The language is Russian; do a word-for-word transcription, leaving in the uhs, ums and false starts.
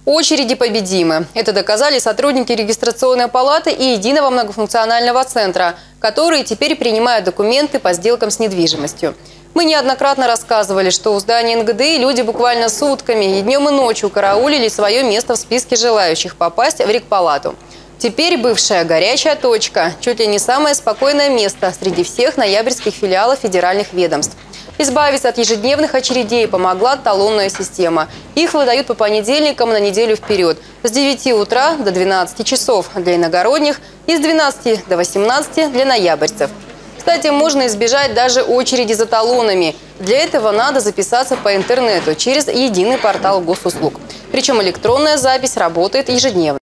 Очереди победимы. Это доказали сотрудники регистрационной палаты и единого многофункционального центра, которые теперь принимают документы по сделкам с недвижимостью. Мы неоднократно рассказывали, что у здания эн гэ дэ и люди буквально сутками и днем и ночью караулили свое место в списке желающих попасть в регпалату. Теперь бывшая горячая точка, чуть ли не самое спокойное место среди всех ноябрьских филиалов федеральных ведомств. Избавиться от ежедневных очередей помогла талонная система. Их выдают по понедельникам на неделю вперед. С девяти утра до двенадцати часов для иногородних и с двенадцати до восемнадцати для ноябрьцев. Кстати, можно избежать даже очереди за талонами. Для этого надо записаться по интернету через единый портал госуслуг. Причем электронная запись работает ежедневно.